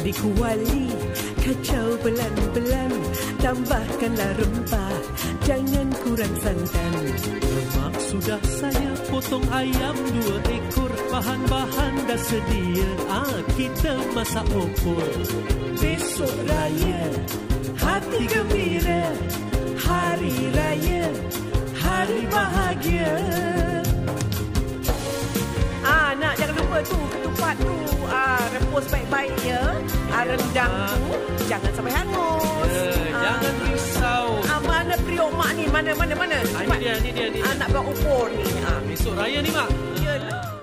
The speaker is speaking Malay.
di kuali, kacau belan-belan, tambahkanlah rempah, jangan kurang santan. Lemak sudah saya potong, ayam 2 ekor, bahan-bahan dah sedia, kita masak opor. Besok raya, hati gembira, hari raya, hari bahagia. Nak jangan lupa tu, ketupat tu, rebus baik-baik ya. Rendang tu jangan sampai hangus. Jangan risau. Mana periuk mak ni? Mana? Ini dia. Nak buat opor ni. Besok raya ni, Mak. Yalah.